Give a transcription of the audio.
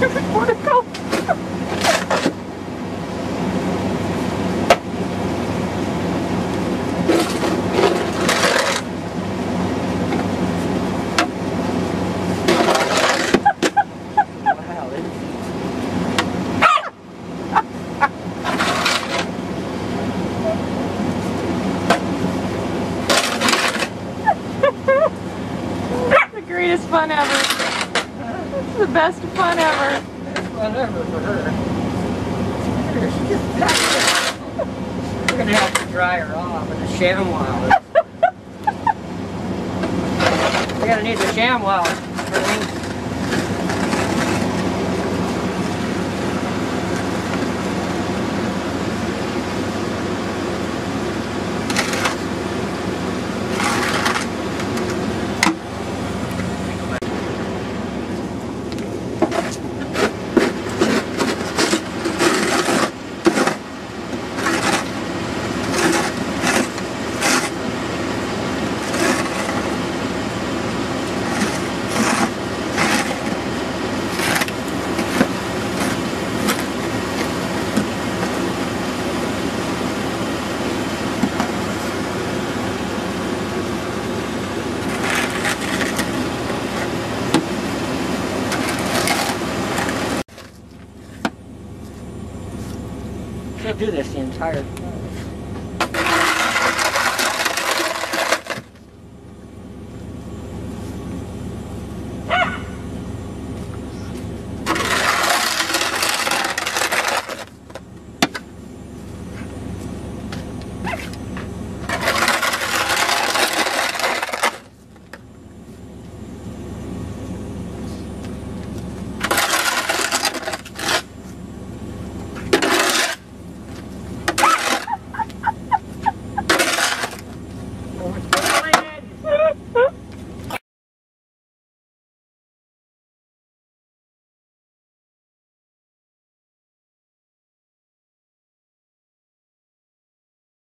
Portico. Greatest fun ever. It's the best fun ever. Best fun ever for her. She just packed it. We're gonna have to dry her off with the ShamWow. We're gonna need the ShamWow. She'll do this the entire time.